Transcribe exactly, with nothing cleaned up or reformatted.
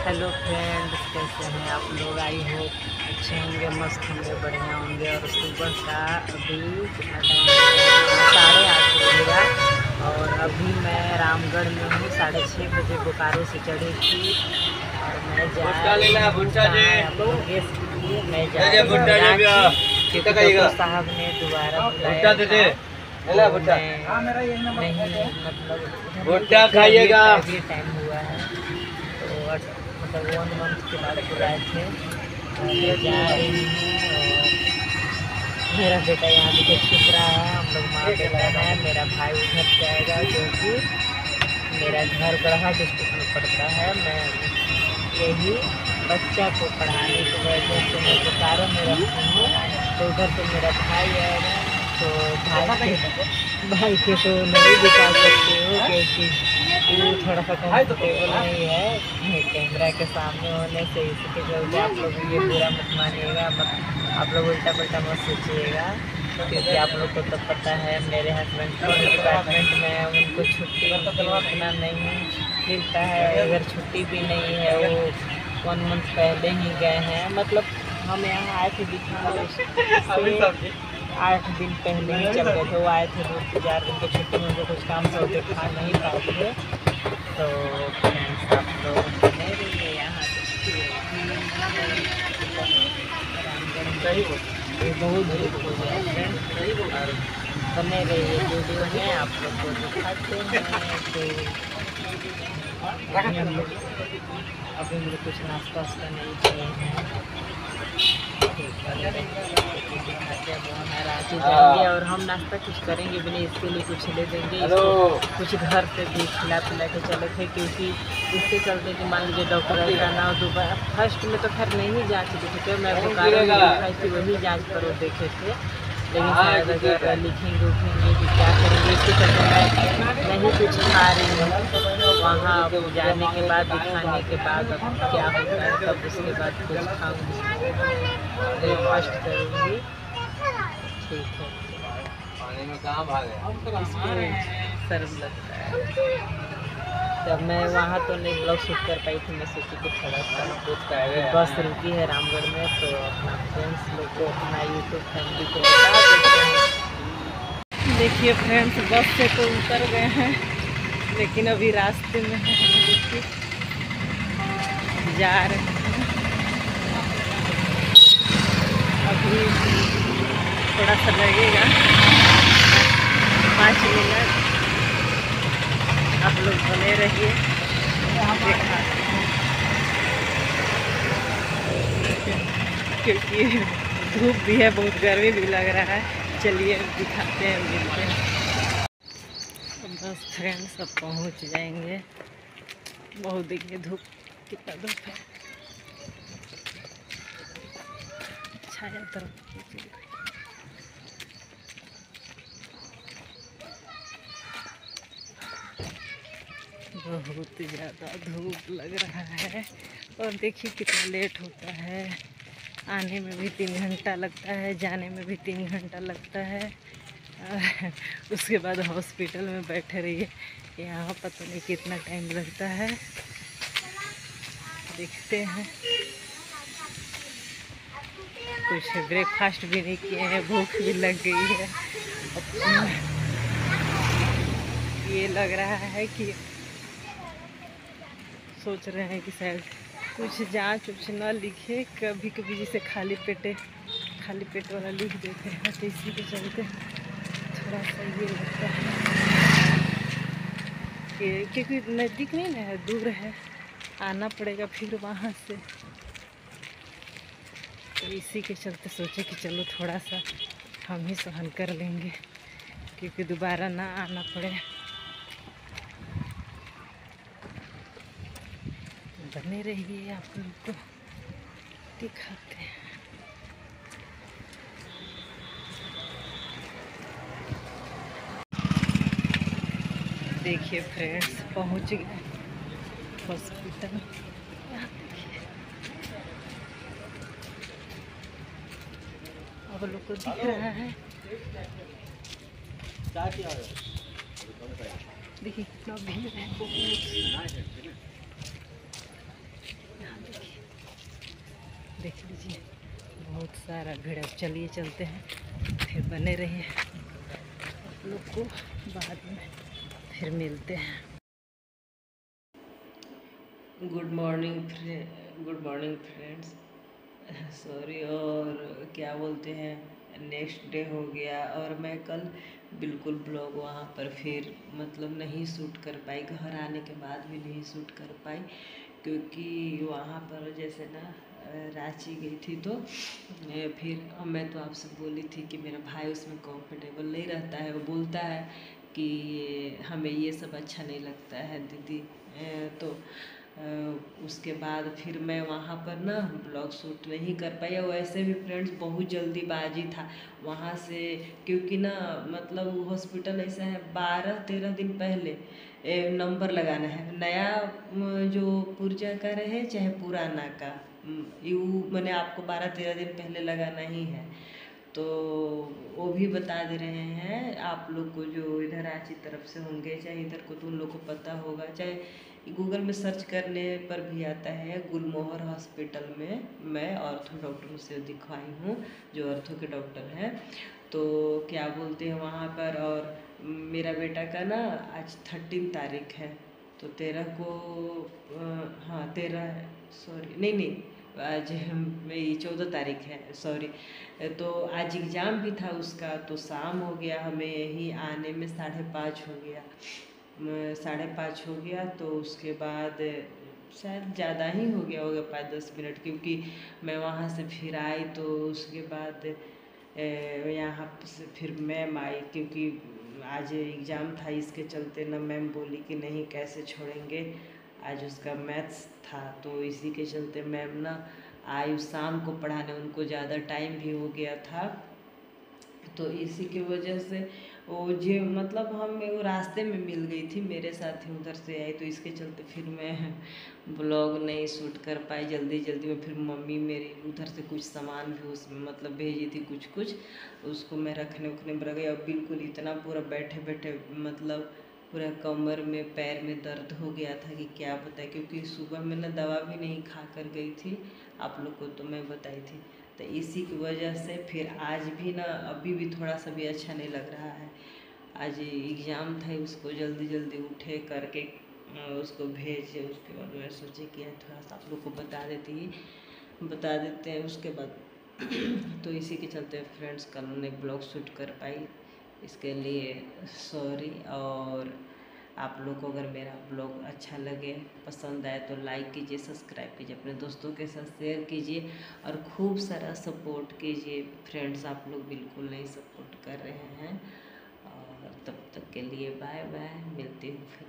Hello friends, कैसे हैं आप लोग? आई होप अच्छे होंगे, मस्त होंगे, बढ़िया होंगे। और सुबह का अभी कितना टाइम है? साढ़े आठ हो गया और अभी मैं रामगढ़ में हूँ। साढ़े छः बजे बोकारो से चढ़ी थी और मैं जा रही हूँ आप लोग गेस कीजिए। मैं जा रही हूँ क्योंकि डॉक्टर साहब ने दोबारा बुलाया था। मैं नहीं मतलब भुट्टा खाइएगा, अभी टाइम हुआ है तो मतलब वन मंथ के बाद बुलाए थे। मैं जा रही हूँ और मेरा बेटा यहाँ पे छुप रहा है। हम लोग माँ बेटा है। मेरा भाई उधर जाएगा क्योंकि मेरा घर गढ़ा डिस्ट्रिक्ट में पड़ता है। मैं यही बच्चा को पढ़ाने की वजह से मैं बोकारो में रहती हूँ। तो उधर से मेरा भाई आएगा तो भाई के भाई के तो नहीं दिखा सकते हो क्योंकि वो थोड़ा सा कंफर्टेबल नहीं है कैमरा के सामने होने से। इसके चलते आप लोग ये बुरा मत मानिएगा, मत आप लोग उल्टा पुल्टा मत सोचिएगा क्योंकि आप लोग को तो पता है मेरे हस्बैंड को डिपार्टमेंट में उनको छुट्टी उतना नहीं मिलता है। अगर छुट्टी भी नहीं है, वो वन मंथ पहले ही गए हैं। मतलब हम यहाँ आए थे दिखाने से आठ दिन पहले ही चल गए थे। वो आए थे दो चार दिन की छुट्टी में, उनको कुछ काम से दिखा नहीं पाए थे। तो फ्रेंड्स आप लोग बने रहिए यहाँ पे, बहुत धूप हो गया फ्रेंड्स और बने रहिए वीडियो में, आप लोग को दिखाते हैं। तो अभी हम लोग अभी हम लोग कुछ नाश्ता वास्ता नहीं किए हैं, दिखाते हैं। वो हमारा रांची जाएंगे और हम नाश्ता कुछ करेंगे भी नहीं, इसके लिए कुछ ले देंगे, इसको कुछ घर से भी खिला पिला के चले थे क्योंकि इसके चलते कि मान लीजिए डॉक्टर का ना दोबारा फर्स्ट में तो खैर नहीं जाँच देखे थे। मैं बोकारो में दिखाई थी, वही जाँच करो देखे थे, लेकिन शायद अगर लिखेंगे उठेंगे कि क्या करेंगे इसके चलते मैं नहीं कुछ खा रही हूँ। वहाँ जाने के बाद दिखाने के बाद अब क्या होता है तब उसके बाद कुछ खाऊंगी, ब्रेकफास्ट करूँगी। ठीक है, शर्म लगता है। जब मैं वहाँ तो नहीं ब्लॉग शूट कर पाई थी, मैं सोची कि थोड़ा सा बस रुकी है रामगढ़ में तो अपना फ्रेंड्स लोग को अपना यूट्यूब फैमिली को बता देते हैं। देखिए फ्रेंड्स, बस से तो उतर गए हैं लेकिन अभी रास्ते में है, देखिए जा रहे हैं। अभी थोड़ा सा लगेगा पाँच मिनट, आप लोग बने रहिए। क्योंकि धूप भी है, बहुत गर्मी भी लग रहा है। चलिए दिखाते हैं, मिलते हैं। बस फ्रेंड्स सब पहुंच जाएंगे। बहुत देखिए धूप, कितना धूप है। छाया तरफ बहुत ज़्यादा धूप लग रहा है और देखिए कितना लेट होता है। आने में भी तीन घंटा लगता है, जाने में भी तीन घंटा लगता है। उसके बाद हॉस्पिटल में बैठे रहिए, यहाँ पता नहीं कितना टाइम लगता है। देखते हैं, कुछ ब्रेकफास्ट भी नहीं किए हैं, भूख भी लग गई है। ये लग रहा है कि सोच रहे हैं कि शायद कुछ जांच उच न लिखे, कभी कभी जैसे खाली पेटे खाली पेट वाला लिख देते हैं, तो इसी के चलते थोड़ा सा ये लगता है कि क्योंकि नज़दीक नहीं ना है, दूर है, आना पड़ेगा फिर वहाँ से। तो इसी के चलते सोचे कि चलो थोड़ा सा हम ही सहन कर लेंगे क्योंकि दोबारा ना आना पड़े। बने रहिए, आप लोग को दिखाते हैं। देखिए फ्रेंड्स, पहुंच गए हॉस्पिटल। आप लोग को दिख रहा है, देखिए कितना भीड़ है। देख लीजिए बहुत सारा भीड़। अब चलिए चलते हैं, फिर बने रहिए, आप लोग को बाद में फिर मिलते हैं। Good morning friend, good morning friends, sorry. और क्या बोलते हैं, नेक्स्ट डे हो गया और मैं कल बिल्कुल ब्लॉग वहाँ पर फिर मतलब नहीं शूट कर पाई, घर आने के बाद भी नहीं शूट कर पाई, क्योंकि वहाँ पर जैसे ना रांची गई थी तो फिर मैं तो आपसे बोली थी कि मेरा भाई उसमें कंफर्टेबल नहीं रहता है। वो बोलता है कि हमें ये सब अच्छा नहीं लगता है दीदी। तो उसके बाद फिर मैं वहाँ पर ना ब्लॉग शूट नहीं कर पाई। और वैसे भी फ्रेंड्स बहुत जल्दीबाजी था वहाँ से, क्योंकि ना मतलब हॉस्पिटल ऐसा है बारह तेरह दिन पहले नंबर लगाना है, नया जो पुर्जा का रहे चाहे पुराना का, यू मैंने आपको बारह तेरह दिन पहले लगाना ही है। तो वो भी बता दे रहे हैं आप लोग को जो इधर रांची तरफ से होंगे, चाहे इधर को तो उन लोग को पता होगा, चाहे गूगल में सर्च करने पर भी आता है। गुलमोहर हॉस्पिटल में मैं ऑर्थो डॉक्टर से दिखवाई हूँ, जो ऑर्थो के डॉक्टर हैं। तो क्या बोलते हैं वहाँ पर, और मेरा बेटा का ना आज थर्टीन तारीख है, तो तेरह को हाँ तेरह सॉरी नहीं नहीं आज मेरी चौदह तारीख है, सॉरी। तो आज एग्ज़ाम भी था उसका, तो शाम हो गया, हमें यहीं आने में साढ़े पाँच हो गया, साढ़े पाँच हो गया। तो उसके बाद शायद ज़्यादा ही हो गया होगा पाँच दस मिनट, क्योंकि मैं वहाँ से फिर आई तो उसके बाद यहाँ से फिर मैम आई, क्योंकि आज एग्ज़ाम था, इसके चलते ना मैम बोली कि नहीं कैसे छोड़ेंगे, आज उसका मैथ्स था, तो इसी के चलते मैम ना आई शाम को पढ़ाने, उनको ज़्यादा टाइम भी हो गया था। तो इसी की वजह से वो जो मतलब हम वो रास्ते में मिल गई थी, मेरे साथ ही उधर से आई, तो इसके चलते फिर मैं ब्लॉग नहीं शूट कर पाई जल्दी जल्दी में। फिर मम्मी मेरी उधर से कुछ सामान भी उसमें मतलब भेजी थी कुछ कुछ, उसको मैं रखने उखने में रह गई। और बिल्कुल इतना पूरा बैठे बैठे मतलब पूरा कमर में पैर में दर्द हो गया था कि क्या बताए, क्योंकि सुबह में ना दवा भी नहीं खा कर गई थी, आप लोग को तो मैं बताई थी। तो इसी की वजह से फिर आज भी ना अभी भी थोड़ा सा भी अच्छा नहीं लग रहा है। आज एग्ज़ाम था, उसको जल्दी जल्दी उठे करके उसको भेजे, उसके बाद मैं सोचे कि थोड़ा सा आप लोग को बता देती बता देते हैं उसके बाद। तो इसी के चलते फ्रेंड्स कल नहीं ब्लॉग शूट कर पाई, इसके लिए सॉरी। और आप लोग को अगर मेरा ब्लॉग अच्छा लगे, पसंद आए तो लाइक कीजिए, सब्सक्राइब कीजिए, अपने दोस्तों के साथ शेयर कीजिए और खूब सारा सपोर्ट कीजिए फ्रेंड्स। आप लोग बिल्कुल नहीं सपोर्ट कर रहे हैं। और तब तक के लिए बाय बाय, मिलती हूँ फिर।